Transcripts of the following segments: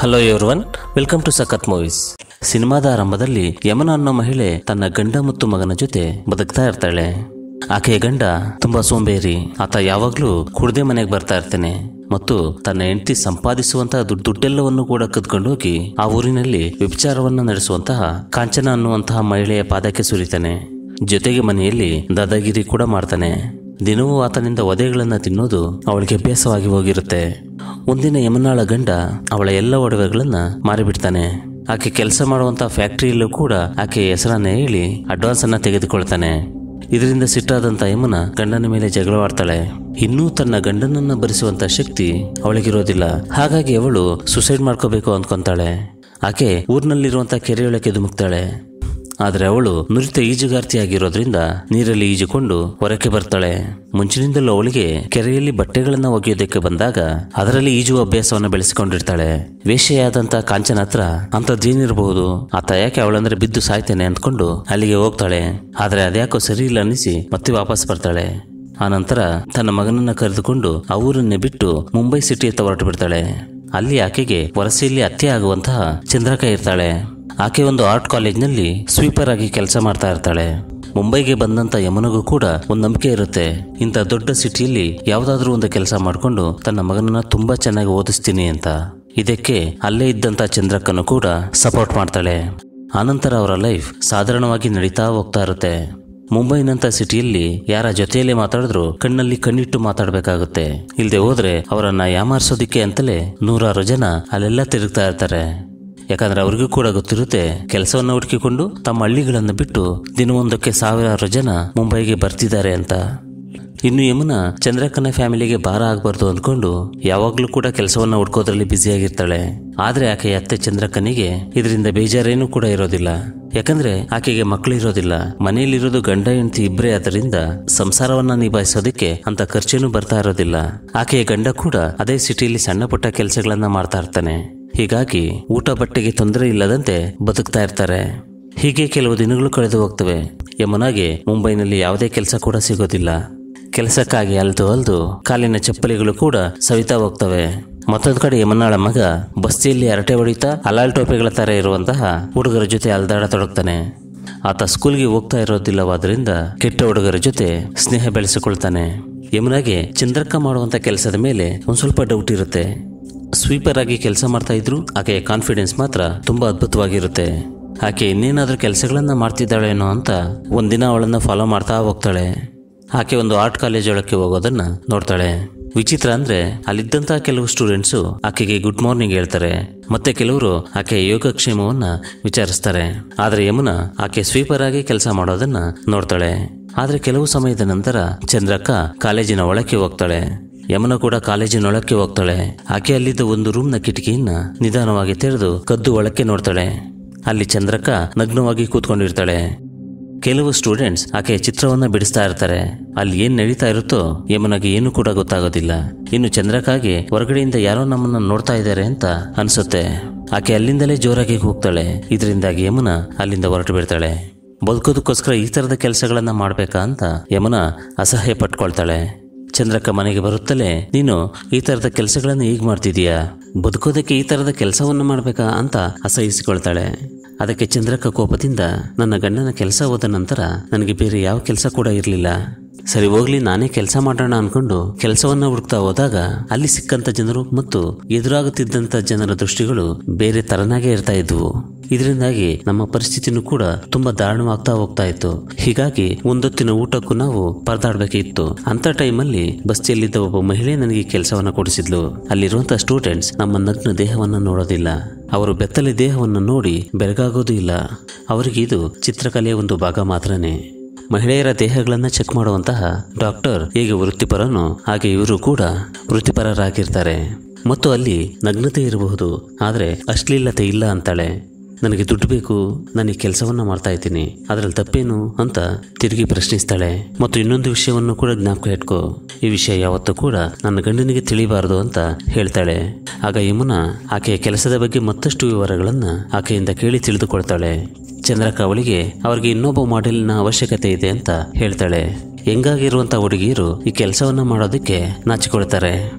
Hello everyone, welcome to Sakath movies. ಸಿನಿಮಾದ ಆರಂಭದಲ್ಲಿ ಯಮನ ಅನ್ನೋ ಮಹಿಳೆ ತನ್ನ ಗಂಡ ಮತ್ತು ಮಗನ ಜೊತೆ ಬದುಕ್ತಾ ಇರ್ತಾಳೆ. ಆಕೆಯ ಗಂಡ ತುಂಬಾ ಸೋಂಬೇರಿ. ಆತ ಯಾವಾಗ್ಲೂ ಕುಡ್ದೆ ಮನೆಗೆ ಬರ್ತಾ ಇರ್ತಾನೆ ಮತ್ತು ತನ್ನ ಹೆಂಡತಿ ಸಂಪಾದಿಸುವಂತಹ ದುಡ್ಡೆಲ್ಲವನ್ನು ಕೂಡ ಕದ್ಕೊಂಡು ಹೋಗಿ ಆ ಊರಿನಲ್ಲಿ ವ್ಯಭಿಚಾರವನ್ನ ನಡೆಸುವಂತಹ ಕಾಂಚನ ಅನ್ನುವಂತಹ ಮಹಿಳೆಯ ಪಾದಕ್ಕೆ ಸುರಿತಾನೆ. ಜೊತೆಗೆ ಮನೆಯಲ್ಲಿ ದಾದಾಗಿರಿ ಕೂಡ ಮಾಡ್ತಾನೆ. ದಿನವೂ ಆತನಿಂದ ಒದೆಗಳನ್ನ ತಿನ್ನೋದು ಅವಳಿಗೆ ಅಭ್ಯಾಸವಾಗಿ ಹೋಗಿರುತ್ತೆ. ಒಂದಿನ ಯಮನಾಳ ಗಂಡ ಅವಳ ಎಲ್ಲ ಒಡವೆಗಳನ್ನ ಮಾರಿಬಿಡ್ತಾನೆ. ಆಕೆ ಕೆಲಸ ಮಾಡುವಂತ ಫ್ಯಾಕ್ಟರಿಯಲ್ಲೂ ಕೂಡ ಆಕೆ ಹೆಸರನ್ನ ಹೇಳಿ ಅಡ್ವಾನ್ಸ್ ಅನ್ನ ತೆಗೆದುಕೊಳ್ತಾನೆ. ಇದರಿಂದ ಸಿಟ್ಟಾದಂತ ಯಮುನ ಗಂಡನ ಮೇಲೆ ಜಗಳವಾಡ್ತಾಳೆ. ಇನ್ನೂ ತನ್ನ ಗಂಡನನ್ನ ಭರಿಸುವಂತ ಶಕ್ತಿ ಅವಳಿಗಿರೋದಿಲ್ಲ. ಹಾಗಾಗಿ ಅವಳು ಸುಸೈಡ್ ಮಾಡ್ಕೋಬೇಕು ಅಂದ್ಕೊಂತಾಳೆ. ಆಕೆ ಊರಿನಲ್ಲಿರುವಂತ ಕೆರೆಯೊಳಕ್ಕೆ ಧುಮುಕ್ತಾಳೆ. ಆದ್ರೆ ಅವಳು ನುರಿತ ಈಜುಗಾರ್ತಿಯಾಗಿರೋದ್ರಿಂದ ನೀರಲ್ಲಿ ಈಜುಕೊಂಡು ಹೊರಕ್ಕೆ ಬರ್ತಾಳೆ. ಮುಂಚಿನಿಂದಲೂ ಅವಳಿಗೆ ಕೆರೆಯಲ್ಲಿ ಬಟ್ಟೆಗಳನ್ನ ಒಗೆಯೋದಕ್ಕೆ ಬಂದಾಗ ಅದರಲ್ಲಿ ಈಜುವ ಅಭ್ಯಾಸವನ್ನ ಬೆಳೆಸಿಕೊಂಡಿರ್ತಾಳೆ. ವೇಶ್ಯೆಯಾದಂತ ಕಾಂಚನ ಹತ್ರ ಅಂತದ್ದೇನಿರಬಹುದು, ಆತ ಯಾಕೆ ಅವಳಂದ್ರೆ ಬಿದ್ದು ಸಾಯ್ತೇನೆ ಅಂದ್ಕೊಂಡು ಅಲ್ಲಿಗೆ ಹೋಗ್ತಾಳೆ. ಆದ್ರೆ ಅದ್ಯಾಕೋ ಸರಿ ಇಲ್ಲ ಅನ್ನಿಸಿ ಮತ್ತೆ ವಾಪಸ್ ಬರ್ತಾಳೆ. ಆನಂತರ ತನ್ನ ಮಗನನ್ನ ಕರೆದುಕೊಂಡು ಆ ಊರನ್ನೇ ಬಿಟ್ಟು ಮುಂಬೈ ಸಿಟಿಯತ್ತ ಹೊರಟು ಬಿಡ್ತಾಳೆ. ಅಲ್ಲಿ ಆಕೆಗೆ ವರಸೆಯಲ್ಲಿ ಅತ್ತೆ ಆಗುವಂತಹ ಚಂದ್ರಕ ಇರ್ತಾಳೆ. ಆಕೆ ಒಂದು ಆರ್ಟ್ ಕಾಲೇಜ್ನಲ್ಲಿ ಸ್ವೀಪರ್ ಆಗಿ ಕೆಲಸ ಮಾಡ್ತಾ ಇರ್ತಾಳೆ. ಮುಂಬೈಗೆ ಬಂದಂತ ಯಮನಿಗೂ ಕೂಡ ಒಂದು ನಂಬಿಕೆ ಇರುತ್ತೆ, ಇಂಥ ದೊಡ್ಡ ಸಿಟಿಯಲ್ಲಿ ಯಾವ್ದಾದ್ರೂ ಒಂದು ಕೆಲಸ ಮಾಡ್ಕೊಂಡು ತನ್ನ ಮಗನನ್ನ ತುಂಬಾ ಚೆನ್ನಾಗಿ ಓದಿಸ್ತೀನಿ ಅಂತ. ಇದಕ್ಕೆ ಅಲ್ಲೇ ಇದ್ದಂತ ಚಂದ್ರಕ್ಕನು ಕೂಡ ಸಪೋರ್ಟ್ ಮಾಡ್ತಾಳೆ. ಆನಂತರ ಅವರ ಲೈಫ್ ಸಾಧಾರಣವಾಗಿ ನಡೀತಾ ಹೋಗ್ತಾ ಇರುತ್ತೆ. ಮುಂಬೈನಂತ ಸಿಟಿಯಲ್ಲಿ ಯಾರ ಜೊತೆಯಲ್ಲೇ ಮಾತಾಡಿದ್ರು ಕಣ್ಣಲ್ಲಿ ಕಣ್ಣಿಟ್ಟು ಮಾತಾಡ್ಬೇಕಾಗುತ್ತೆ. ಇಲ್ದೆ ಹೋದ್ರೆ ಅವರನ್ನ ಯಾಮಾರಿಸೋದಿಕ್ಕೆ ಅಂತಲೇ ನೂರಾರು ಜನ ಅಲ್ಲೆಲ್ಲ ತಿರುಗ್ತಾ ಇರ್ತಾರೆ. ಯಾಕಂದ್ರೆ ಅವ್ರಿಗೂ ಕೂಡ ಗೊತ್ತಿರುತ್ತೆ, ಕೆಲಸವನ್ನ ಹುಡುಕಿಕೊಂಡು ತಮ್ಮ ಹಳ್ಳಿಗಳನ್ನ ಬಿಟ್ಟು ದಿನವೊಂದಕ್ಕೆ ಸಾವಿರಾರು ಜನ ಮುಂಬೈಗೆ ಬರ್ತಿದ್ದಾರೆ ಅಂತ. ಇನ್ನು ಯಮುನ ಚಂದ್ರಕ್ಕನ ಫ್ಯಾಮಿಲಿಗೆ ಭಾರ ಆಗ್ಬಾರ್ದು ಅಂದ್ಕೊಂಡು ಯಾವಾಗ್ಲೂ ಕೂಡ ಕೆಲಸವನ್ನ ಹುಡ್ಕೋದ್ರಲ್ಲಿ ಬ್ಯುಸಿಯಾಗಿರ್ತಾಳೆ. ಆದ್ರೆ ಆಕೆಯ ಅತ್ತೆ ಚಂದ್ರಕ್ಕನಿಗೆ ಇದರಿಂದ ಬೇಜಾರೇನೂ ಕೂಡ ಇರೋದಿಲ್ಲ. ಯಾಕಂದ್ರೆ ಆಕೆಗೆ ಮಕ್ಕಳು ಇರೋದಿಲ್ಲ. ಮನೆಯಲ್ಲಿರೋದು ಗಂಡ ಹೆಂಡತಿ ಇಬ್ಬರೇ. ಆದ್ದರಿಂದ ಸಂಸಾರವನ್ನ ನಿಭಾಯಿಸೋದಕ್ಕೆ ಅಂತ ಖರ್ಚೇನು ಬರ್ತಾ ಇರೋದಿಲ್ಲ. ಆಕೆಯ ಗಂಡ ಕೂಡ ಅದೇ ಸಿಟಿಯಲ್ಲಿ ಸಣ್ಣ ಪುಟ್ಟ ಕೆಲಸಗಳನ್ನ ಮಾಡ್ತಾ ಇರ್ತಾನೆ. ಹೀಗಾಗಿ ಊಟ ಬಟ್ಟೆಗೆ ತೊಂದರೆ ಇಲ್ಲದಂತೆ ಬದುಕ್ತಾ ಇರ್ತಾರೆ. ಹೀಗೆ ಕೆಲವು ದಿನಗಳು ಕಳೆದು ಹೋಗ್ತವೆ. ಯಮುನಾಗೆ ಮುಂಬೈನಲ್ಲಿ ಯಾವುದೇ ಕೆಲಸ ಕೂಡ ಸಿಗೋದಿಲ್ಲ. ಕೆಲಸಕ್ಕಾಗಿ ಅಲ್ದು ಕಾಲಿನ ಚಪ್ಪಲಿಗಳು ಕೂಡ ಸವಿತಾ ಹೋಗ್ತವೆ. ಮತ್ತೊಂದು ಕಡೆ ಯಮುನಾಳ ಮಗ ಬಸ್ತಿಯಲ್ಲಿ ಹರಟೆ ಹೊಡಿತಾ ಅಲಾಲ್ ಟೋಪೆಗಳ ತರ ಇರುವಂತಹ ಹುಡುಗರ ಜೊತೆ ಅಲ್ದಾಡತೊಡಗ್ತಾನೆ. ಆತ ಸ್ಕೂಲ್ಗೆ ಹೋಗ್ತಾ ಇರೋದಿಲ್ಲವಾದ್ರಿಂದ ಕೆಟ್ಟ ಹುಡುಗರ ಜೊತೆ ಸ್ನೇಹ ಬೆಳೆಸಿಕೊಳ್ತಾನೆ. ಯಮುನಾಗೆ ಚಂದ್ರಕ್ಕ ಮಾಡುವಂತ ಕೆಲಸದ ಮೇಲೆ ಒಂದ್ ಸ್ವಲ್ಪ ಡೌಟ್ ಇರುತ್ತೆ. ಸ್ವೀಪರ್ ಆಗಿ ಕೆಲಸ ಮಾಡ್ತಾ ಇದ್ರು ಆಕೆಯ ಕಾನ್ಫಿಡೆನ್ಸ್ ಮಾತ್ರ ತುಂಬಾ ಅದ್ಭುತವಾಗಿರುತ್ತೆ. ಆಕೆ ಇನ್ನೇನಾದ್ರೂ ಕೆಲಸಗಳನ್ನ ಮಾಡ್ತಿದ್ದಾಳೇನೋ ಅಂತ ಒಂದಿನ ಅವಳನ್ನ ಫಾಲೋ ಮಾಡ್ತಾ ಹೋಗ್ತಾಳೆ. ಆಕೆ ಒಂದು ಆರ್ಟ್ ಕಾಲೇಜ್ ಒಳಕ್ಕೆ ಹೋಗೋದನ್ನ ನೋಡ್ತಾಳೆ. ವಿಚಿತ್ರ ಅಂದ್ರೆ ಅಲ್ಲಿದ್ದಂತಹ ಕೆಲವು ಸ್ಟೂಡೆಂಟ್ಸು ಆಕೆಗೆ ಗುಡ್ ಮಾರ್ನಿಂಗ್ ಹೇಳ್ತಾರೆ. ಮತ್ತೆ ಕೆಲವರು ಆಕೆಯ ಯೋಗಕ್ಷೇಮವನ್ನ ವಿಚಾರಿಸ್ತಾರೆ. ಆದ್ರೆ ಯಮುನಾ ಆಕೆ ಸ್ವೀಪರ್ ಆಗಿ ಕೆಲಸ ಮಾಡೋದನ್ನ ನೋಡ್ತಾಳೆ. ಆದ್ರೆ ಕೆಲವು ಸಮಯದ ನಂತರ ಚಂದ್ರಕ್ಕ ಕಾಲೇಜಿನ ಒಳಕ್ಕೆ ಹೋಗ್ತಾಳೆ. ಯಮುನಾ ಕೂಡ ಕಾಲೇಜಿನೊಳಕ್ಕೆ ಹೋಗ್ತಾಳೆ. ಆಕೆ ಅಲ್ಲಿದ್ದ ಒಂದು ರೂಮ್ನ ಕಿಟಕಿಯನ್ನ ನಿಧಾನವಾಗಿ ತೆರೆದು ಕದ್ದು ಒಳಕ್ಕೆ ನೋಡ್ತಾಳೆ. ಅಲ್ಲಿ ಚಂದ್ರಕ್ಕ ನಗ್ನವಾಗಿ ಕೂತ್ಕೊಂಡಿರ್ತಾಳೆ. ಕೆಲವು ಸ್ಟೂಡೆಂಟ್ಸ್ ಆಕೆಯ ಚಿತ್ರವನ್ನ ಬಿಡಿಸ್ತಾ ಇರ್ತಾರೆ. ಅಲ್ಲಿ ಏನ್ ನಡೀತಾ ಇರುತ್ತೋ ಯಮುನಾಗೆ ಏನು ಕೂಡ ಗೊತ್ತಾಗೋದಿಲ್ಲ. ಇನ್ನು ಚಂದ್ರಕ್ಕಾಗೆ ಹೊರಗಡೆಯಿಂದ ಯಾರೋ ನಮ್ಮನ್ನ ನೋಡ್ತಾ ಇದ್ದಾರೆ ಅಂತ ಅನ್ಸುತ್ತೆ. ಆಕೆ ಅಲ್ಲಿಂದಲೇ ಜೋರಾಗಿ ಹೋಗ್ತಾಳೆ. ಇದರಿಂದಾಗಿ ಯಮುನಾ ಅಲ್ಲಿಂದ ಹೊರಟು ಬಿಡ್ತಾಳೆ. ಬದುಕೋದಕ್ಕೋಸ್ಕರ ಈ ತರದ ಕೆಲಸಗಳನ್ನ ಮಾಡ್ಬೇಕಾ ಅಂತ ಯಮುನಾ ಅಸಹ್ಯ ಪಟ್ಕೊಳ್ತಾಳೆ. ಚಂದ್ರಕ್ಕ ಮನೆಗೆ ಬರುತ್ತಲೇ, ನೀನು ಈ ತರದ ಕೆಲಸಗಳನ್ನ ಈಗ ಮಾಡ್ತಿದೀಯಾ, ಬದುಕೋದಕ್ಕೆ ಈ ತರದ ಕೆಲಸವನ್ನು ಮಾಡ್ಬೇಕಾ ಅಂತ ಅಸಹಿಸಿಕೊಳ್ತಾಳೆ. ಅದಕ್ಕೆ ಚಂದ್ರಕ್ಕ ಕೋಪದಿಂದ, ನನ್ನ ಗಂಡನ ಕೆಲಸ ಹೋದ ನಂತರ ನನಗೆ ಬೇರೆ ಯಾವ ಕೆಲಸ ಕೂಡ ಇರಲಿಲ್ಲ. ಸರಿ ಹೋಗ್ಲಿ, ನಾನೇ ಕೆಲಸ ಮಾಡೋಣ ಅನ್ಕೊಂಡು ಕೆಲಸವನ್ನ ಹುಡುಕ್ತಾ ಹೋದಾಗ ಅಲ್ಲಿ ಸಿಕ್ಕಂತ ಜನರು ಮತ್ತು ಎದುರಾಗುತ್ತಿದ್ದಂತ ಜನರ ದೃಷ್ಟಿಗಳು ಬೇರೆ ತರನಾಗೆ ಇರ್ತಾ ಇದ್ವು. ಇದರಿಂದಾಗಿ ನಮ್ಮ ಪರಿಸ್ಥಿತಿನೂ ಕೂಡ ತುಂಬಾ ದಾರುಣವಾಗ್ತಾ ಹೋಗ್ತಾ ಇತ್ತು. ಹೀಗಾಗಿ ಒಂದೊತ್ತಿನ ಊಟಕ್ಕೂ ನಾವು ಪರದಾಡ್ಬೇಕಿತ್ತು. ಅಂತ ಟೈಮಲ್ಲಿ ಬಸ್ತಿಯಲ್ಲಿದ್ದ ಒಬ್ಬ ಮಹಿಳೆ ನನಗೆ ಕೆಲಸವನ್ನ ಕೊಡಿಸಿದ್ಲು. ಅಲ್ಲಿರುವಂತಹ ಸ್ಟೂಡೆಂಟ್ಸ್ ನಮ್ಮ ನಗ್ನ ದೇಹವನ್ನ ನೋಡೋದಿಲ್ಲ. ಅವರು ಬೆತ್ತಲೆ ದೇಹವನ್ನು ನೋಡಿ ಬೆರಗಾಗೋದು ಇಲ್ಲ. ಅವರಿಗೆ ಇದು ಚಿತ್ರಕಲೆಯ ಒಂದು ಭಾಗ ಮಾತ್ರನೇ. ಮಹಿಳೆಯರ ದೇಹಗಳನ್ನ ಚೆಕ್ ಮಾಡುವಂತಹ ಡಾಕ್ಟರ್ ಹೇಗೆ ವೃತ್ತಿಪರನೋ ಹಾಗೆ ಇವರು ಕೂಡ ವೃತ್ತಿಪರರಾಗಿರ್ತಾರೆ. ಮತ್ತು ಅಲ್ಲಿ ನಗ್ನತೆ ಇರಬಹುದು, ಆದ್ರೆ ಅಶ್ಲೀಲತೆ ಇಲ್ಲ ಅಂತಾಳೆ. ನನಗೆ ದುಡ್ಡು ಬೇಕು, ನಾನು ಈ ಕೆಲಸವನ್ನ ಮಾಡ್ತಾ ಇದ್ದೀನಿ, ಅದರಲ್ಲಿ ತಪ್ಪೇನು ಅಂತ ತಿರುಗಿ ಪ್ರಶ್ನಿಸ್ತಾಳೆ. ಮತ್ತು ಇನ್ನೊಂದು ವಿಷಯವನ್ನು ಕೂಡ ಜ್ಞಾಪಕ ಇಟ್ಕೋ, ಈ ವಿಷಯ ಯಾವತ್ತೂ ಕೂಡ ನನ್ನ ಗಂಡನಿಗೆ ತಿಳಿಬಾರದು ಅಂತ ಹೇಳ್ತಾಳೆ. ಆಗ ಯಮುನಾ ಆಕೆಯ ಕೆಲಸದ ಬಗ್ಗೆ ಮತ್ತಷ್ಟು ವಿವರಗಳನ್ನ ಆಕೆಯಿಂದ ಕೇಳಿ ತಿಳಿದುಕೊಳ್ತಾಳೆ. ಚಂದ್ರಕ್ಕ ಅವಳಿಗೆ ಅವ್ರಿಗೆ ಇನ್ನೊಬ್ಬ ಮಾಡೆಲ್ನ ಅವಶ್ಯಕತೆ ಇದೆ ಅಂತ ಹೇಳ್ತಾಳೆ. ಹೆಂಗಾಗಿರುವಂತ ಹುಡುಗಿಯರು ಈ ಕೆಲಸವನ್ನ ಮಾಡೋದಕ್ಕೆ ನಾಚಿಕೊಳ್ತಾರೆ.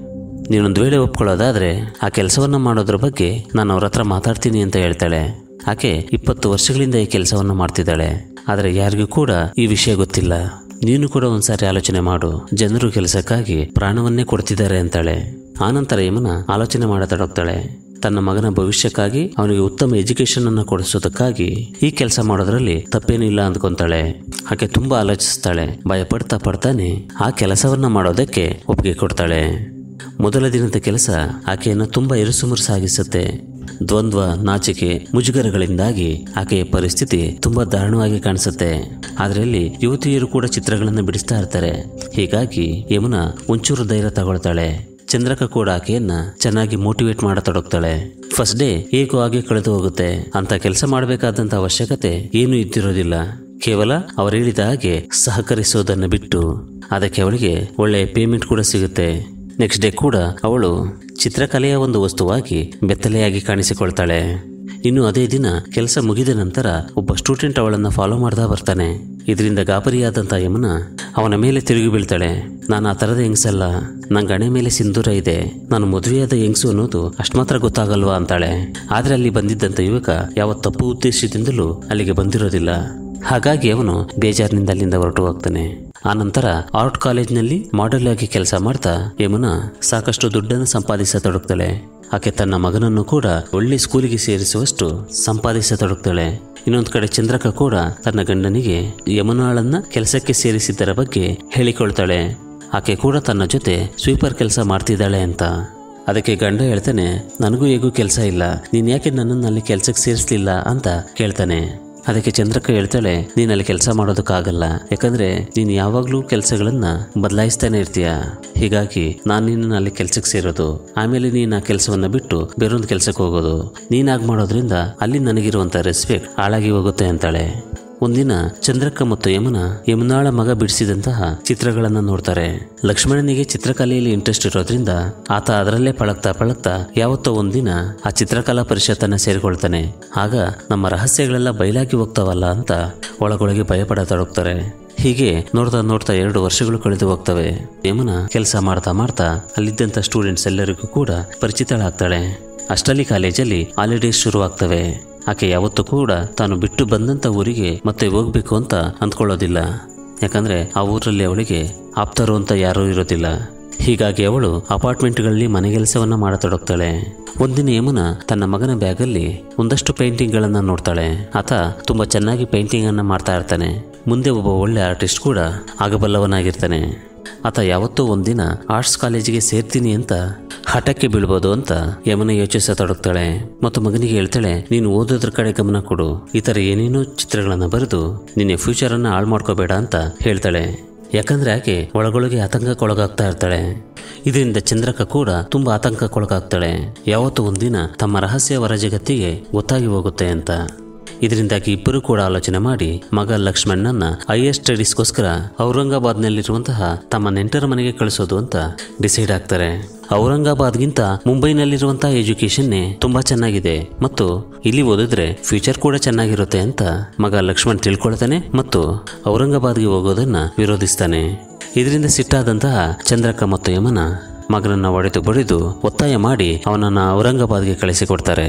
ನೀನೊಂದು ವೇಳೆ ಒಪ್ಕೊಳ್ಳೋದಾದ್ರೆ ಆ ಕೆಲಸವನ್ನ ಮಾಡೋದ್ರ ಬಗ್ಗೆ ನಾನು ಅವ್ರ ಹತ್ರ ಮಾತಾಡ್ತೀನಿ ಅಂತ ಹೇಳ್ತಾಳೆ. ಆಕೆ 20 ವರ್ಷಗಳಿಂದ ಈ ಕೆಲಸವನ್ನ ಮಾಡ್ತಿದ್ದಾಳೆ. ಆದರೆ ಯಾರಿಗೂ ಕೂಡ ಈ ವಿಷಯ ಗೊತ್ತಿಲ್ಲ. ನೀನು ಕೂಡ ಒಂದ್ಸಾರಿ ಆಲೋಚನೆ ಮಾಡು, ಜನರು ಕೆಲಸಕ್ಕಾಗಿ ಪ್ರಾಣವನ್ನೇ ಕೊಡ್ತಿದ್ದಾರೆ ಅಂತಾಳೆ. ಆನಂತರ ಯಮುನಾ ಆಲೋಚನೆ ಮಾಡತೊಡಗ್ತಾಳೆ. ತನ್ನ ಮಗನ ಭವಿಷ್ಯಕ್ಕಾಗಿ ಅವನಿಗೆ ಉತ್ತಮ ಎಜುಕೇಶನ್ ಅನ್ನು ಕೊಡಿಸೋದಕ್ಕಾಗಿ ಈ ಕೆಲಸ ಮಾಡೋದ್ರಲ್ಲಿ ತಪ್ಪೇನೂ ಇಲ್ಲ ಅಂದ್ಕೊಂತಾಳೆ. ಆಕೆ ತುಂಬಾ ಆಲೋಚಿಸ್ತಾಳೆ. ಭಯ ಪಡ್ತಾನೆ ಆ ಕೆಲಸವನ್ನ ಮಾಡೋದಕ್ಕೆ ಒಪ್ಪಿಗೆ ಕೊಡ್ತಾಳೆ. ಮೊದಲ ದಿನದ ಕೆಲಸ ಆಕೆಯನ್ನು ತುಂಬಾ ಇರುಸುಮುರುಸಾಗಿಸುತ್ತೆ. ದ್ವಂದ್ವ, ನಾಚಿಕೆ, ಮುಜುಗರಗಳಿಂದಾಗಿ ಆಕೆಯ ಪರಿಸ್ಥಿತಿ ತುಂಬಾ ದಾರುಣವಾಗಿ ಕಾಣಿಸುತ್ತೆ. ಅದರಲ್ಲಿ ಯುವತಿಯರು ಕೂಡ ಚಿತ್ರಗಳನ್ನು ಬಿಡಿಸ್ತಾ ಇರ್ತಾರೆ. ಹೀಗಾಗಿ ಯಮುನಾ ಒಂಚೂರು ಧೈರ್ಯ ತಗೊಳ್ತಾಳೆ. ಚಂದ್ರಕ ಕೂಡ ಆಕೆಯನ್ನ ಚೆನ್ನಾಗಿ ಮೋಟಿವೇಟ್ ಮಾಡತೊಡಗ್ತಾಳೆ. ಫಸ್ಟ್ ಡೇ ಹೇಗೋ ಹಾಗೆ ಕಳೆದು ಹೋಗುತ್ತೆ. ಅಂತ ಕೆಲಸ ಮಾಡಬೇಕಾದಂತ ಅವಶ್ಯಕತೆ ಏನೂ ಇದ್ದಿರೋದಿಲ್ಲ. ಕೇವಲ ಅವರು ಹೇಳಿದ ಹಾಗೆ ಸಹಕರಿಸೋದನ್ನು ಬಿಟ್ಟು ಅದಕ್ಕೆ ಅವಳಿಗೆ ಒಳ್ಳೆಯ ಪೇಮೆಂಟ್ ಕೂಡ ಸಿಗುತ್ತೆ. ನೆಕ್ಸ್ಟ್ ಡೇ ಕೂಡ ಅವಳು ಚಿತ್ರಕಲೆಯ ಒಂದು ವಸ್ತುವಾಗಿ ಬೆತ್ತಲೆಯಾಗಿ ಕಾಣಿಸಿಕೊಳ್ತಾಳೆ. ಇನ್ನು ಅದೇ ದಿನ ಕೆಲಸ ಮುಗಿದ ನಂತರ ಒಬ್ಬ ಸ್ಟೂಡೆಂಟ್ ಅವಳನ್ನು ಫಾಲೋ ಮಾಡ್ತಾ ಬರ್ತಾನೆ. ಇದರಿಂದ ಗಾಬರಿಯಾದಂಥ ಯಮುನಾ ಅವನ ಮೇಲೆ ತಿರುಗಿ ಬೀಳ್ತಾಳೆ. ನಾನು ಆ ಥರದ ಹೆಂಗಸಲ್ಲ, ನನ್ನ ಗಣೆ ಮೇಲೆ ಸಿಂಧೂರ ಇದೆ, ನಾನು ಮದುವೆಯಾದ ಹೆಂಗಸು ಅನ್ನೋದು ಅಷ್ಟು ಮಾತ್ರ ಗೊತ್ತಾಗಲ್ವಾ ಅಂತಾಳೆ. ಆದರೆ ಅಲ್ಲಿ ಬಂದಿದ್ದಂಥ ಯುವಕ ಯಾವ ತಪ್ಪು ಉದ್ದೇಶದಿಂದಲೂ ಅಲ್ಲಿಗೆ ಬಂದಿರೋದಿಲ್ಲ. ಹಾಗಾಗಿ ಅವನು ಬೇಜಾರಿನಿಂದ ಅಲ್ಲಿಂದ ಹೊರಟು ಹೋಗ್ತಾನೆ. ಆ ನಂತರ ಆರ್ಟ್ ಕಾಲೇಜ್ನಲ್ಲಿ ಮಾಡೆಲ್ ಆಗಿ ಕೆಲಸ ಮಾಡ್ತಾ ಯಮುನಾ ಸಾಕಷ್ಟು ದುಡ್ಡನ್ನು ಸಂಪಾದಿಸತೊಡಗ್ತಾಳೆ. ಆಕೆ ತನ್ನ ಮಗನನ್ನು ಕೂಡ ಒಳ್ಳೆ ಸ್ಕೂಲಿಗೆ ಸೇರಿಸುವಷ್ಟು ಸಂಪಾದಿಸತೊಡಗ್ತಾಳೆ. ಇನ್ನೊಂದು ಕಡೆ ಚಂದ್ರಕ ಕೂಡ ತನ್ನ ಗಂಡನಿಗೆ ಯಮುನಾಳನ್ನ ಕೆಲಸಕ್ಕೆ ಸೇರಿಸಿದ್ದರ ಬಗ್ಗೆ ಹೇಳಿಕೊಳ್ತಾಳೆ. ಆಕೆ ಕೂಡ ತನ್ನ ಜೊತೆ ಸ್ವೀಪರ್ ಕೆಲಸ ಮಾಡ್ತಿದ್ದಾಳೆ ಅಂತ. ಅದಕ್ಕೆ ಗಂಡ ಹೇಳ್ತಾನೆ, ನನಗೂ ಹೇಗೂ ಕೆಲಸ ಇಲ್ಲ, ನೀನ್ ಯಾಕೆ ನನ್ನನ್ನು ಅಲ್ಲಿ ಕೆಲಸಕ್ಕೆ ಸೇರಿಸಲಿಲ್ಲ ಅಂತ ಕೇಳ್ತಾನೆ. ಅದಕ್ಕೆ ಚಂದ್ರಕ ಹೇಳ್ತಾಳೆ, ನೀನ್ ಅಲ್ಲಿ ಕೆಲಸ ಮಾಡೋದಕ್ಕಾಗಲ್ಲ, ಯಾಕಂದ್ರೆ ನೀನ್ ಯಾವಾಗ್ಲೂ ಕೆಲಸಗಳನ್ನ ಬದಲಾಯಿಸ್ತಾನೆ ಇರ್ತೀಯ. ಹೀಗಾಗಿ ನಾನು ನಿನ್ನ ಅಲ್ಲಿ ಕೆಲಸಕ್ಕೆ ಸೇರೋದು, ಆಮೇಲೆ ನೀನ್ ಆ ಕೆಲಸವನ್ನ ಬಿಟ್ಟು ಬೇರೊಂದು ಕೆಲಸಕ್ಕೆ ಹೋಗೋದು. ನೀನಾಗ್ ಮಾಡೋದ್ರಿಂದ ಅಲ್ಲಿ ನನಗಿರುವಂತ ರೆಸ್ಪೆಕ್ಟ್ ಹಾಳಾಗಿ ಹೋಗುತ್ತೆ ಅಂತಾಳೆ. ಒಂದಿನ ಚಂದ್ರಕ್ಕ ಮತ್ತು ಯಮುನಾಳ ಮಗ ಬಿಡಿಸಿದಂತಹ ಚಿತ್ರಗಳನ್ನ ನೋಡ್ತಾರೆ. ಲಕ್ಷ್ಮಣನಿಗೆ ಚಿತ್ರಕಲೆಯಲ್ಲಿ ಇಂಟ್ರೆಸ್ಟ್ ಇರೋದ್ರಿಂದ ಆತ ಅದರಲ್ಲೇ ಪಳಗ್ತಾ ಯಾವತ್ತೋ ಒಂದಿನ ಆ ಚಿತ್ರಕಲಾ ಪರಿಷತ್ತನ್ನ ಸೇರಿಕೊಳ್ತಾನೆ. ಆಗ ನಮ್ಮ ರಹಸ್ಯಗಳೆಲ್ಲ ಬಯಲಾಗಿ ಹೋಗ್ತಾವಲ್ಲ ಅಂತ ಒಳಗೊಳಗೆ ಭಯಪಡತೊಡಗ್ತಾರೆ. ಹೀಗೆ ನೋಡ್ತಾ 2 ವರ್ಷಗಳು ಕಳೆದು ಹೋಗ್ತವೆ. ಯಮುನಾ ಕೆಲಸ ಮಾಡ್ತಾ ಅಲ್ಲಿದ್ದಂಥ ಸ್ಟೂಡೆಂಟ್ಸ್ ಎಲ್ಲರಿಗೂ ಕೂಡ ಪರಿಚಿತಳಾಗ್ತಾಳೆ. ಅಷ್ಟರಲ್ಲಿ ಕಾಲೇಜಲ್ಲಿ ಹಾಲಿಡೇಸ್ ಶುರುವಾಗ್ತವೆ. ಆಕೆ ಯಾವತ್ತೂ ಕೂಡ ತಾನು ಬಿಟ್ಟು ಬಂದಂತ ಊರಿಗೆ ಮತ್ತೆ ಹೋಗ್ಬೇಕು ಅಂತ ಅಂದ್ಕೊಳ್ಳೋದಿಲ್ಲ. ಯಾಕಂದ್ರೆ ಆ ಊರಲ್ಲಿ ಅವಳಿಗೆ ಆಪ್ತರು ಅಂತ ಯಾರೂ ಇರೋದಿಲ್ಲ. ಹೀಗಾಗಿ ಅವಳು ಅಪಾರ್ಟ್ಮೆಂಟ್ಗಳಲ್ಲಿ ಮನೆಗೆಲಸವನ್ನ ಮಾಡತೊಡಗ್ತಾಳೆ. ಒಂದಿನ ಯಮುನಾ ತನ್ನ ಮಗನ ಬ್ಯಾಗಲ್ಲಿ ಒಂದಷ್ಟು ಪೇಂಟಿಂಗ್ಗಳನ್ನ ನೋಡ್ತಾಳೆ. ಆತ ತುಂಬಾ ಚೆನ್ನಾಗಿ ಪೇಂಟಿಂಗ್ ಅನ್ನ ಮಾಡ್ತಾ ಇರ್ತಾನೆ. ಮುಂದೆ ಒಬ್ಬ ಒಳ್ಳೆ ಆರ್ಟಿಸ್ಟ್ ಕೂಡ ಆಗಬಲ್ಲವನಾಗಿರ್ತಾನೆ. ಆತ ಯಾವತ್ತೂ ಒಂದಿನ ಆರ್ಟ್ಸ್ ಕಾಲೇಜಿಗೆ ಸೇರ್ತೀನಿ ಅಂತ ಹಠಕ್ಕೆ ಬೀಳ್ಬೋದು ಅಂತ ಯಮುನಾ ಯೋಚಿಸತೊಡಗ್ತಾಳೆ. ಮತ್ತು ಮಗನಿಗೆ ಹೇಳ್ತಾಳೆ, ನೀನು ಓದೋದ್ರ ಕಡೆ ಗಮನ ಕೊಡು, ಈ ತರ ಏನೇನೋ ಚಿತ್ರಗಳನ್ನ ಬರೆದು ನಿನ್ನ ಫ್ಯೂಚರ್ ಅನ್ನ ಹಾಳು ಮಾಡ್ಕೋಬೇಡ ಅಂತ ಹೇಳ್ತಾಳೆ. ಯಾಕಂದ್ರೆ ಆಕೆ ಒಳಗೊಳಗೆ ಆತಂಕಕ್ಕೊಳಗಾಗ್ತಾ ಇರ್ತಾಳೆ. ಇದರಿಂದ ಚಂದ್ರಕ ಕೂಡ ತುಂಬಾ ಆತಂಕಕ್ಕೊಳಗಾಗ್ತಾಳೆ. ಯಾವತ್ತೂ ಒಂದಿನ ತಮ್ಮ ರಹಸ್ಯ ಹೊರ ಜಗತ್ತಿಗೆ ಗೊತ್ತಾಗಿ ಹೋಗುತ್ತೆ ಅಂತ. ಇದರಿಂದಾಗಿ ಇಬ್ಬರು ಕೂಡ ಆಲೋಚನೆ ಮಾಡಿ ಮಗ ಲಕ್ಷ್ಮಣನನ್ನ ಹೈಯರ್ ಸ್ಟಡೀಸ್ಗೋಸ್ಕರ ಔರಂಗಾಬಾದ್ನಲ್ಲಿರುವಂತಹ ತಮ್ಮ ನೆಂಟರ ಮನೆಗೆ ಕಳಿಸೋದು ಅಂತ ಡಿಸೈಡ್ ಆಗ್ತಾರೆ. ಔರಂಗಾಬಾದ್ಗಿಂತ ಮುಂಬೈನಲ್ಲಿರುವಂತಹ ಎಜುಕೇಶನ್ನೇ ತುಂಬಾ ಚೆನ್ನಾಗಿದೆ ಮತ್ತು ಇಲ್ಲಿ ಓದಿದ್ರೆ ಫ್ಯೂಚರ್ ಕೂಡ ಚೆನ್ನಾಗಿರುತ್ತೆ ಅಂತ ಮಗ ಲಕ್ಷ್ಮಣ್ ತಿಳ್ಕೊಳ್ತಾನೆ ಮತ್ತು ಔರಂಗಾಬಾದ್ಗೆ ಹೋಗೋದನ್ನ ವಿರೋಧಿಸ್ತಾನೆ. ಇದರಿಂದ ಸಿಟ್ಟಾದಂತಹ ಚಂದ್ರಕ ಮತ್ತು ಯಮುನಾ ಮಗನನ್ನ ಹೊಡೆದು ಬಡಿದು ಒತ್ತಾಯ ಮಾಡಿ ಅವನನ್ನ ಔರಂಗಾಬಾದ್ಗೆ ಕಳಿಸಿಕೊಡ್ತಾರೆ.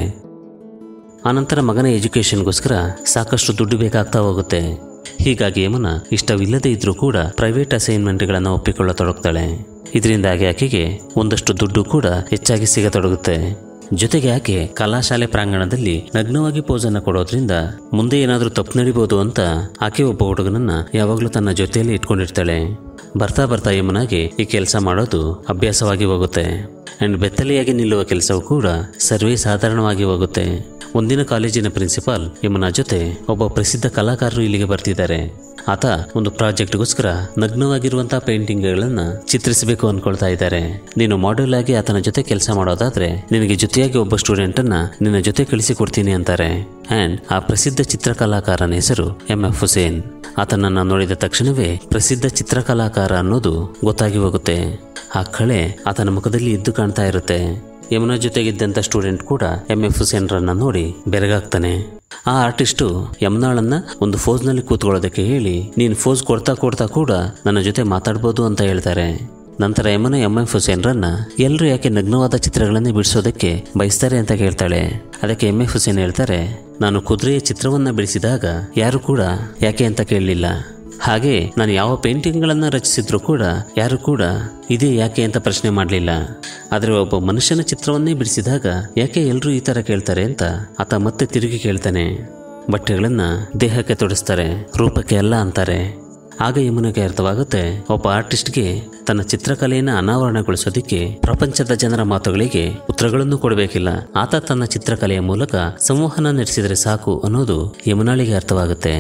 ಆನಂತರ ಮಗನ ಎಜುಕೇಶನ್ಗೋಸ್ಕರ ಸಾಕಷ್ಟು ದುಡ್ಡು ಬೇಕಾಗ್ತಾ ಹೋಗುತ್ತೆ. ಹೀಗಾಗಿ ಯಮುನಾ ಇಷ್ಟವಿಲ್ಲದೆ ಇದ್ರೂ ಕೂಡ ಪ್ರೈವೇಟ್ ಅಸೈನ್ಮೆಂಟ್ಗಳನ್ನು ಒಪ್ಪಿಕೊಳ್ಳತೊಡಗ್ತಾಳೆ. ಇದರಿಂದಾಗಿ ಆಕೆಗೆ ಒಂದಷ್ಟು ದುಡ್ಡು ಕೂಡ ಹೆಚ್ಚಾಗಿ ಸಿಗತೊಡಗುತ್ತೆ. ಜೊತೆಗೆ ಆಕೆ ಕಲಾಶಾಲೆ ಪ್ರಾಂಗಣದಲ್ಲಿ ನಗ್ನವಾಗಿ ಪೋಸನ್ನು ಕೊಡೋದ್ರಿಂದ ಮುಂದೆ ಏನಾದರೂ ತಪ್ಪು ನಡಿಬಹುದು ಅಂತ ಆಕೆ ಒಬ್ಬ ಹುಡುಗನನ್ನ ಯಾವಾಗಲೂ ತನ್ನ ಜೊತೆಯಲ್ಲಿ ಇಟ್ಕೊಂಡಿರ್ತಾಳೆ. ಬರ್ತಾ ಯಮುನಾಗೆ ಈ ಕೆಲಸ ಮಾಡೋದು ಅಭ್ಯಾಸವಾಗಿ ಹೋಗುತ್ತೆ. ಅಂಡ್ ಬೆತ್ತಲೆಯಾಗಿ ನಿಲ್ಲುವ ಕೆಲಸವೂ ಕೂಡ ಸರ್ವೇ ಸಾಧಾರಣವಾಗಿ ಹೋಗುತ್ತೆ. ಒಂದಿನ ಕಾಲೇಜಿನ ಪ್ರಿನ್ಸಿಪಾಲ್ ಯಮುನಾ ಜೊತೆ ಒಬ್ಬ ಪ್ರಸಿದ್ಧ ಕಲಾಕಾರರು ಇಲ್ಲಿಗೆ ಬರ್ತಿದ್ದಾರೆ. ಆತ ಒಂದು ಪ್ರಾಜೆಕ್ಟ್ಗೋಸ್ಕರ ನಗ್ನವಾಗಿರುವಂತಹ ಪೇಂಟಿಂಗ್ಗಳನ್ನ ಚಿತ್ರಿಸಬೇಕು ಅನ್ಕೊಳ್ತಾ ಇದ್ದಾರೆ. ನೀನು ಮಾಡೆಲ್ ಆಗಿ ಆತನ ಜೊತೆ ಕೆಲಸ ಮಾಡೋದಾದ್ರೆ ನಿನಗೆ ಜೊತೆಯಾಗಿ ಒಬ್ಬ ಸ್ಟೂಡೆಂಟ್ ಅನ್ನ ನಿನ್ನ ಜೊತೆ ಕಳಿಸಿಕೊಡ್ತೀನಿ ಅಂತಾರೆ. ಅಂಡ್ ಆ ಪ್ರಸಿದ್ಧ ಚಿತ್ರಕಲಾಕಾರನ ಹೆಸರು MF ಹುಸೇನ್. ಆತನನ್ನ ನೋಡಿದ ತಕ್ಷಣವೇ ಪ್ರಸಿದ್ಧ ಚಿತ್ರಕಲಾಕಾರ ಅನ್ನೋದು ಗೊತ್ತಾಗಿ ಹೋಗುತ್ತೆ. ಆ ಕಳೆ ಆತನ ಮುಖದಲ್ಲಿ ಎದ್ದು ಕಾಣ್ತಾ ಇರುತ್ತೆ. ಯಮುನಾ ಜೊತೆಗಿದ್ದಂಥ ಸ್ಟೂಡೆಂಟ್ ಕೂಡ MF ಹುಸೇನ್ರನ್ನ ನೋಡಿ ಬೆರಗಾಗ್ತಾನೆ. ಆ ಆರ್ಟಿಸ್ಟು ಯಮುನಾಳನ್ನ ಒಂದು ಫೋಸ್ನಲ್ಲಿ ಕೂತ್ಕೊಳ್ಳೋದಕ್ಕೆ ಹೇಳಿ, ನೀನು ಫೋಸ್ ಕೊಡ್ತಾ ಕೂಡ ನನ್ನ ಜೊತೆ ಮಾತಾಡ್ಬೋದು ಅಂತ ಹೇಳ್ತಾರೆ. ನಂತರ ಯಮುನಾ ಎಂ.ಎಫ್. ಹುಸೇನ್ರನ್ನ ಎಲ್ಲರೂ ಯಾಕೆ ನಗ್ನವಾದ ಚಿತ್ರಗಳನ್ನೇ ಬಿಡಿಸೋದಕ್ಕೆ ಬಯಸ್ತಾರೆ ಅಂತ ಕೇಳ್ತಾಳೆ. ಅದಕ್ಕೆ ಎಂ.ಎಫ್. ಹುಸೇನ್ ಹೇಳ್ತಾರೆ, ನಾನು ಕುದುರೆಯ ಚಿತ್ರವನ್ನ ಬಿಡಿಸಿದಾಗ ಯಾರು ಕೂಡ ಯಾಕೆ ಅಂತ ಕೇಳಲಿಲ್ಲ. ಹಾಗೆ ನಾನು ಯಾವ ಪೇಂಟಿಂಗ್ಗಳನ್ನ ರಚಿಸಿದ್ರು ಕೂಡ ಯಾರು ಕೂಡ ಇದೇ ಯಾಕೆ ಅಂತ ಪ್ರಶ್ನೆ ಮಾಡಲಿಲ್ಲ. ಆದರೆ ಒಬ್ಬ ಮನುಷ್ಯನ ಚಿತ್ರವನ್ನೇ ಬಿಡಿಸಿದಾಗ ಯಾಕೆ ಎಲ್ಲರೂ ಈ ತರ ಕೇಳ್ತಾರೆ ಅಂತ ಆತ ಮತ್ತೆ ತಿರುಗಿ ಕೇಳ್ತಾನೆ. ಬಟ್ಟೆಗಳನ್ನ ದೇಹಕ್ಕೆ ತೊಡಿಸ್ತಾರೆ, ರೂಪಕ್ಕೆ ಅಲ್ಲ ಅಂತಾರೆ. ಆಗ ಯಮುನಾಗೆ ಅರ್ಥವಾಗುತ್ತೆ, ಒಬ್ಬ ಆರ್ಟಿಸ್ಟ್ಗೆ ತನ್ನ ಚಿತ್ರಕಲೆಯನ್ನು ಅನಾವರಣಗೊಳಿಸೋದಿಕ್ಕೆ ಪ್ರಪಂಚದ ಜನರ ಮಾತುಗಳಿಗೆ ಉತ್ತರಗಳನ್ನು ಕೊಡಬೇಕಿಲ್ಲ. ಆತ ತನ್ನ ಚಿತ್ರಕಲೆಯ ಮೂಲಕ ಸಂವಹನ ನಡೆಸಿದರೆ ಸಾಕು ಅನ್ನೋದು ಯಮುನಾಳಿಗೆ ಅರ್ಥವಾಗುತ್ತೆ.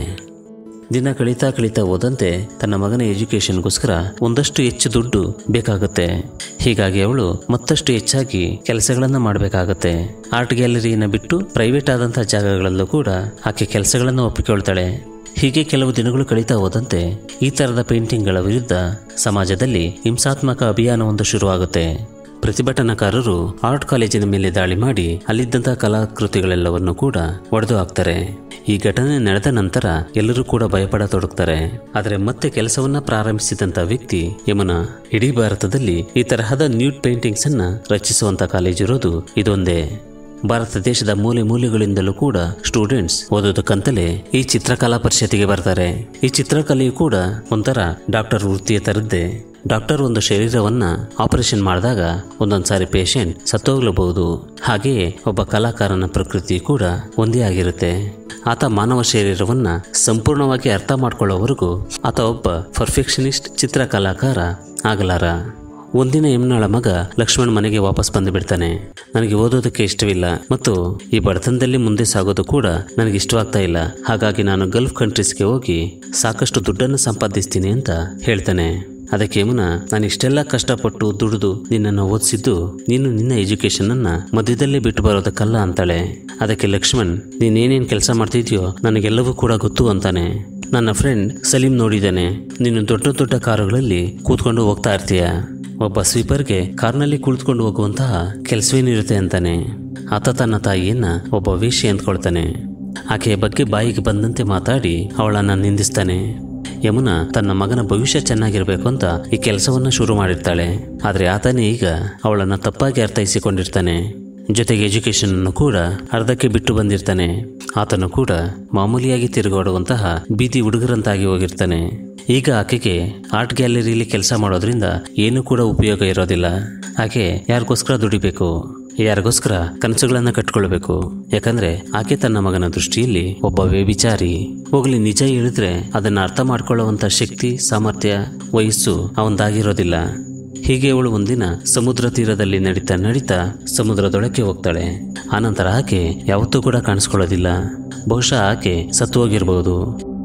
ದಿನ ಕಳೀತಾ ಹೋದಂತೆ ತನ್ನ ಮಗನ ಎಜುಕೇಶನ್ಗೋಸ್ಕರ ಒಂದಷ್ಟು ಹೆಚ್ಚು ದುಡ್ಡು ಬೇಕಾಗುತ್ತೆ. ಹೀಗಾಗಿ ಅವಳು ಮತ್ತಷ್ಟು ಹೆಚ್ಚಾಗಿ ಕೆಲಸಗಳನ್ನ ಮಾಡಬೇಕಾಗತ್ತೆ. ಆರ್ಟ್ ಗ್ಯಾಲರಿಯನ್ನು ಬಿಟ್ಟು ಪ್ರೈವೇಟ್ ಆದಂತಹ ಜಾಗಗಳಲ್ಲೂ ಕೂಡ ಆಕೆ ಕೆಲಸಗಳನ್ನು ಒಪ್ಪಿಕೊಳ್ತಾಳೆ. ಹೀಗೆ ಕೆಲವು ದಿನಗಳು ಕಳೀತಾ ಹೋದಂತೆ ಈ ತರದ ಪೇಂಟಿಂಗ್ಗಳ ವಿರುದ್ಧ ಸಮಾಜದಲ್ಲಿ ಹಿಂಸಾತ್ಮಕ ಅಭಿಯಾನವೊಂದು ಶುರುವಾಗುತ್ತೆ. ಪ್ರತಿಭಟನಾಕಾರರು ಆರ್ಟ್ ಕಾಲೇಜಿನ ಮೇಲೆ ದಾಳಿ ಮಾಡಿ ಅಲ್ಲಿದ್ದಂತಹ ಕಲಾಕೃತಿಗಳೆಲ್ಲವನ್ನು ಕೂಡ ಒಡೆದು ಹಾಕ್ತಾರೆ. ಈ ಘಟನೆ ನಡೆದ ನಂತರ ಎಲ್ಲರೂ ಕೂಡ ಭಯಪಡತೊಡಗ್ತಾರೆ. ಆದರೆ ಮತ್ತೆ ಕೆಲಸವನ್ನ ಪ್ರಾರಂಭಿಸಿದಂತ ವ್ಯಕ್ತಿ ಯಮುನಾ. ಇಡೀ ಭಾರತದಲ್ಲಿ ಈ ತರಹದ ನ್ಯೂಡ್ ಪೇಂಟಿಂಗ್ಸ್ ಅನ್ನ ರಚಿಸುವಂತ ಕಾಲೇಜ್ ಇರೋದು ಇದೊಂದೇ. ಭಾರತ ದೇಶದ ಮೂಲೆ ಮೂಲೆಗಳಿಂದಲೂ ಕೂಡ ಸ್ಟೂಡೆಂಟ್ಸ್ ಓದೋದಕ್ಕಂತಲೇ ಈ ಚಿತ್ರಕಲಾ ಪರಿಷತ್ತಿಗೆ ಬರ್ತಾರೆ. ಈ ಚಿತ್ರಕಲೆಯು ಕೂಡ ಒಂಥರ ಡಾಕ್ಟರ್ ವೃತ್ತಿಯ ತರದ್ದೇ. ಡಾಕ್ಟರ್ ಒಂದು ಶರೀರವನ್ನ ಆಪರೇಷನ್ ಮಾಡಿದಾಗ ಒಂದೊಂದ್ಸಾರಿ ಪೇಷಂಟ್ ಸತ್ತೋಗ್ಲಬಹುದು. ಹಾಗೆಯೇ ಒಬ್ಬ ಕಲಾಕಾರನ ಪ್ರಕೃತಿ ಕೂಡ ಒಂದೇ ಆಗಿರುತ್ತೆ. ಆತ ಮಾನವ ಶರೀರವನ್ನ ಸಂಪೂರ್ಣವಾಗಿ ಅರ್ಥ ಮಾಡ್ಕೊಳ್ಳೋವರೆಗೂ ಆತ ಒಬ್ಬ ಪರ್ಫೆಕ್ಷನಿಸ್ಟ್ ಚಿತ್ರಕಲಾಕಾರ ಆಗಲಾರ. ಒಂದಿನ ಯಮುನಾಳ ಮಗ ಲಕ್ಷ್ಮಣ್ ಮನೆಗೆ ವಾಪಸ್ ಬಂದು ಬಿಡ್ತಾನೆ. ನನಗೆ ಓದೋದಕ್ಕೆ ಇಷ್ಟವಿಲ್ಲ ಮತ್ತು ಈ ಬಡತನದಲ್ಲಿ ಮುಂದೆ ಸಾಗೋದು ಕೂಡ ನನಗೆ ಇಷ್ಟವಾಗ್ತಾ ಇಲ್ಲ. ಹಾಗಾಗಿ ನಾನು ಗಲ್ಫ್ ಕಂಟ್ರೀಸ್ಗೆ ಹೋಗಿ ಸಾಕಷ್ಟು ದುಡ್ಡನ್ನು ಸಂಪಾದಿಸ್ತೀನಿ ಅಂತ ಹೇಳ್ತಾನೆ. ಅದಕ್ಕೆ ಯಮುನಾ, ನಾನು ಇಷ್ಟೆಲ್ಲ ಕಷ್ಟಪಟ್ಟು ದುಡಿದು ನಿನ್ನನ್ನು ಓದಿಸಿದ್ದು ನೀನು ನಿನ್ನ ಎಜುಕೇಶನ್ ಅನ್ನ ಮಧ್ಯದಲ್ಲೇ ಬಿಟ್ಟು ಬರೋದಕ್ಕಲ್ಲ ಅಂತಾಳೆ. ಅದಕ್ಕೆ ಲಕ್ಷ್ಮಣ್, ನೀನೇನೇನು ಕೆಲಸ ಮಾಡ್ತಿದ್ಯೋ ನನಗೆಲ್ಲವೂ ಕೂಡ ಗೊತ್ತು ಅಂತಾನೆ. ನನ್ನ ಫ್ರೆಂಡ್ ಸಲೀಂ ನೋಡಿದ್ದಾನೆ, ನೀನು ದೊಡ್ಡ ದೊಡ್ಡ ಕಾರುಗಳಲ್ಲಿ ಕೂತ್ಕೊಂಡು ಹೋಗ್ತಾ ಇರ್ತೀಯ. ಒಬ್ಬ ಸ್ವೀಪರ್ಗೆ ಕಾರ್ನಲ್ಲಿ ಕುಳಿತುಕೊಂಡು ಹೋಗುವಂತಹ ಕೆಲಸವೇನಿರುತ್ತೆ ಅಂತಾನೆ. ಆತ ತನ್ನ ತಾಯಿಯನ್ನ ಒಬ್ಬ ವೇಶ್ಯೆ ಅಂದ್ಕೊಳ್ತಾನೆ. ಆಕೆಯ ಬಗ್ಗೆ ಬಾಯಿಗೆ ಬಂದಂತೆ ಮಾತಾಡಿ ಅವಳನ್ನ ನಿಂದಿಸ್ತಾನೆ. ಯಮುನಾ ತನ್ನ ಮಗನ ಭವಿಷ್ಯ ಚೆನ್ನಾಗಿರ್ಬೇಕು ಅಂತ ಈ ಕೆಲಸವನ್ನ ಶುರು ಮಾಡಿರ್ತಾಳೆ. ಆದ್ರೆ ಆತನೇ ಈಗ ಅವಳನ್ನ ತಪ್ಪಾಗಿ ಅರ್ಥೈಸಿಕೊಂಡಿರ್ತಾನೆ. ಜೊತೆಗೆ ಎಜುಕೇಶನ್ ಅನ್ನು ಕೂಡ ಅರ್ಧಕ್ಕೆ ಬಿಟ್ಟು ಬಂದಿರ್ತಾನೆ. ಆತನು ಕೂಡ ಮಾಮೂಲಿಯಾಗಿ ತಿರುಗಾಡುವಂತಹ ಬೀದಿ ಹುಡುಗರಂತಾಗಿ ಹೋಗಿರ್ತಾನೆ. ಈಗ ಆಕೆಗೆ ಆರ್ಟ್ ಗ್ಯಾಲರಿಯಲ್ಲಿ ಕೆಲಸ ಮಾಡೋದ್ರಿಂದ ಏನೂ ಕೂಡ ಉಪಯೋಗ ಇರೋದಿಲ್ಲ. ಆಕೆ ಯಾರಿಗೋಸ್ಕರ ದುಡಿಬೇಕು, ಯಾರಿಗೋಸ್ಕರ ಕನಸುಗಳನ್ನ ಕಟ್ಕೊಳ್ಬೇಕು. ಯಾಕಂದ್ರೆ ಆಕೆ ತನ್ನ ಮಗನ ದೃಷ್ಟಿಯಲ್ಲಿ ಒಬ್ಬ ವ್ಯಭಿಚಾರಿ. ಹೋಗ್ಲಿ, ನಿಜ ಹೇಳಿದ್ರೆ ಅದನ್ನ ಅರ್ಥ ಮಾಡ್ಕೊಳ್ಳುವಂತ ಶಕ್ತಿ, ಸಾಮರ್ಥ್ಯ, ವಯಸ್ಸು ಅವಂದಾಗಿರೋದಿಲ್ಲ. ಹೀಗೆ ಅವಳು ಒಂದಿನ ಸಮುದ್ರ ತೀರದಲ್ಲಿ ನಡೀತಾ ಸಮುದ್ರದೊಳಕ್ಕೆ ಹೋಗ್ತಾಳೆ. ಆನಂತರ ಆಕೆ ಯಾವತ್ತೂ ಕೂಡ ಕಾಣಿಸ್ಕೊಳ್ಳೋದಿಲ್ಲ. ಬಹುಶಃ ಆಕೆ ಸತ್ತು ಹೋಗಿರ್ಬಹುದು.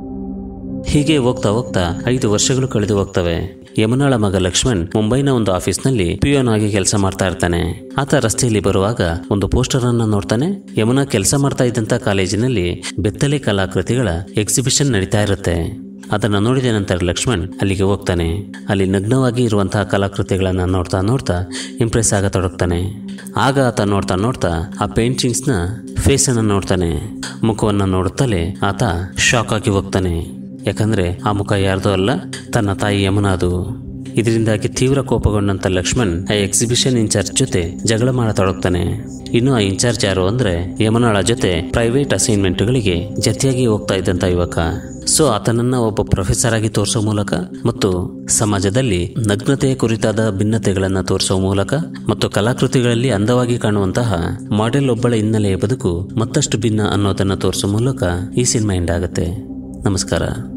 ಹೀಗೆ ಹೋಗ್ತಾ 5 ವರ್ಷಗಳು ಕಳೆದು ಹೋಗ್ತವೆ. ಯಮುನಾಳ ಮಗ ಲಕ್ಷ್ಮಣ್ ಮುಂಬೈನ ಒಂದು ಆಫೀಸ್ನಲ್ಲಿ ಪಿಯೋನ್ ಆಗಿ ಕೆಲಸ ಮಾಡ್ತಾ ಇರ್ತಾನೆ. ಆತ ರಸ್ತೆಯಲ್ಲಿ ಬರುವಾಗ ಒಂದು ಪೋಸ್ಟರ್ ಅನ್ನ ನೋಡ್ತಾನೆ. ಯಮುನಾ ಕೆಲಸ ಮಾಡ್ತಾ ಇದ್ದಂತ ಕಾಲೇಜಿನಲ್ಲಿ ಬೆತ್ತಲೆ ಕಲಾಕೃತಿಗಳ ಎಕ್ಸಿಬಿಷನ್ ನಡೀತಾ ಇರುತ್ತೆ. ಅದನ್ನ ನೋಡಿದ ನಂತರ ಲಕ್ಷ್ಮಣ್ ಅಲ್ಲಿಗೆ ಹೋಗ್ತಾನೆ. ಅಲ್ಲಿ ನಗ್ನವಾಗಿ ಇರುವಂತಹ ಕಲಾಕೃತಿಗಳನ್ನ ನೋಡ್ತಾ ಇಂಪ್ರೆಸ್ ಆಗತೊಡಗ್ತಾನೆ. ಆಗ ಆತ ನೋಡ್ತಾ ಆ ಪೇಂಟಿಂಗ್ಸ್ ನ ಫೇಸ್ ಅನ್ನ ನೋಡ್ತಾನೆ. ಮುಖವನ್ನ ನೋಡುತ್ತಲೇ ಆತ ಶಾಕ್ ಆಗಿ ಹೋಗ್ತಾನೆ. ಯಾಕಂದ್ರೆ ಆ ಮುಖ ಯಾರ್ದೋ ಅಲ್ಲ, ತನ್ನ ತಾಯಿ ಯಮುನಾದು. ಇದರಿಂದಾಗಿ ತೀವ್ರ ಕೋಪಗೊಂಡಂತ ಲಕ್ಷ್ಮಣ್ ಆ ಎಕ್ಸಿಬಿಷನ್ ಇನ್ಚಾರ್ಜ್ ಜೊತೆ ಜಗಳ ಮಾಡತೊಡಗ್ತಾನೆ. ಇನ್ನು ಆ ಇನ್ಚಾರ್ಜ್ ಯಾರು ಅಂದ್ರೆ ಯಮುನಾಳ ಜೊತೆ ಪ್ರೈವೇಟ್ ಅಸೈನ್ಮೆಂಟ್ಗಳಿಗೆ ಜೊತೆಯಾಗಿ ಹೋಗ್ತಾ ಇದ್ದಂತ ಯುವಕ. ಸೊ ಆತನನ್ನ ಒಬ್ಬ ಪ್ರೊಫೆಸರ್ ಆಗಿ ತೋರಿಸೋ ಮೂಲಕ ಮತ್ತು ಸಮಾಜದಲ್ಲಿ ನಗ್ನತೆಯ ಕುರಿತಾದ ಭಿನ್ನತೆಗಳನ್ನ ತೋರಿಸೋ ಮೂಲಕ ಮತ್ತು ಕಲಾಕೃತಿಗಳಲ್ಲಿ ಅಂದವಾಗಿ ಕಾಣುವಂತಹ ಮಾಡೆಲ್ ಒಬ್ಬಳ ಹಿನ್ನೆಲೆಯ ಬದುಕು ಮತ್ತಷ್ಟು ಭಿನ್ನ ಅನ್ನೋದನ್ನ ತೋರಿಸೋ ಮೂಲಕ ಈ ಸಿನಿಮಾ ಎಂಡ್ ಆಗುತ್ತೆ. ನಮಸ್ಕಾರ.